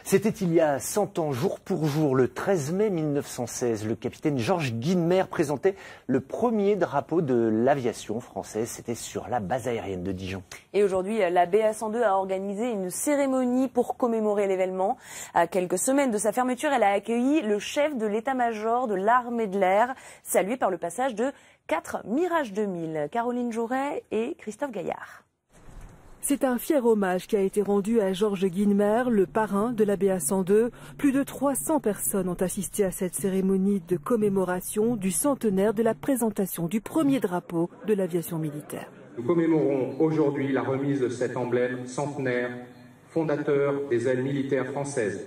C'était il y a 100 ans, jour pour jour, le 13 mai 1916. Le capitaine Georges Guynemer présentait le premier drapeau de l'aviation française. C'était sur la base aérienne de Dijon. Et aujourd'hui, la BA-102 a organisé une cérémonie pour commémorer l'événement. À quelques semaines de sa fermeture, elle a accueilli le chef de l'état-major de l'armée de l'air, salué par le passage de 4 Mirage 2000. Caroline Jouret et Christophe Gaillard. C'est un fier hommage qui a été rendu à Georges Guynemer, le parrain de la BA-102. Plus de 300 personnes ont assisté à cette cérémonie de commémoration du centenaire de la présentation du premier drapeau de l'aviation militaire. Nous commémorons aujourd'hui la remise de cet emblème centenaire, fondateur des ailes militaires françaises.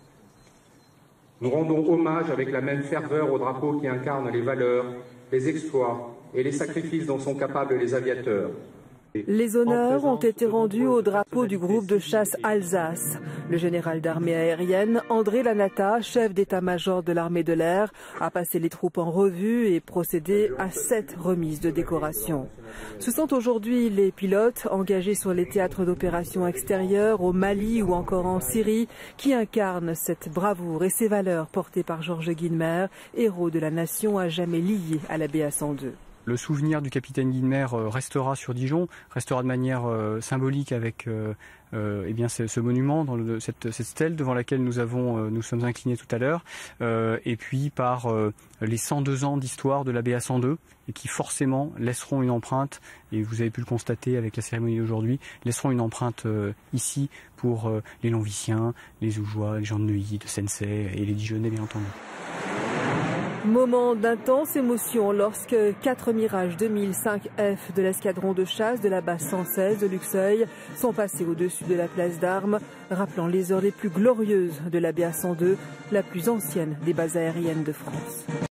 Nous rendons hommage avec la même ferveur au drapeau qui incarne les valeurs, les exploits et les sacrifices dont sont capables les aviateurs. Les honneurs ont été rendus au drapeau du groupe de chasse Alsace. Le général d'armée aérienne, André Lanata, chef d'état-major de l'armée de l'air, a passé les troupes en revue et procédé à 7 remises de décoration. Ce sont aujourd'hui les pilotes engagés sur les théâtres d'opérations extérieures au Mali ou encore en Syrie qui incarnent cette bravoure et ces valeurs portées par Georges Guynemer, héros de la nation à jamais lié à la BA-102. Le souvenir du capitaine Guynemer restera sur Dijon, restera de manière symbolique avec ce monument, cette stèle devant laquelle nous sommes inclinés tout à l'heure, et puis par les 102 ans d'histoire de la BA-102, et qui forcément laisseront une empreinte, et vous avez pu le constater avec la cérémonie d'aujourd'hui, laisseront une empreinte ici pour les Lonviciens, les Ougeois, les gens de Neuilly, de Sensey et les Dijonnais bien entendu. Moment d'intense émotion lorsque 4 Mirage 2005F de l'escadron de chasse de la base 116 de Luxeuil sont passés au-dessus de la place d'Armes, rappelant les heures les plus glorieuses de la BA-102, la plus ancienne des bases aériennes de France.